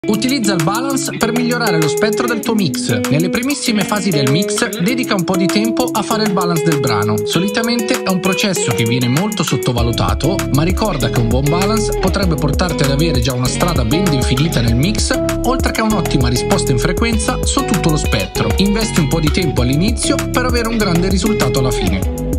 Utilizza il balance per migliorare lo spettro del tuo mix. Nelle primissime fasi del mix dedica un po' di tempo a fare il balance del brano. Solitamente è un processo che viene molto sottovalutato, ma ricorda che un buon balance potrebbe portarti ad avere già una strada ben definita nel mix, oltre che un'ottima risposta in frequenza su tutto lo spettro. Investi un po' di tempo all'inizio per avere un grande risultato alla fine.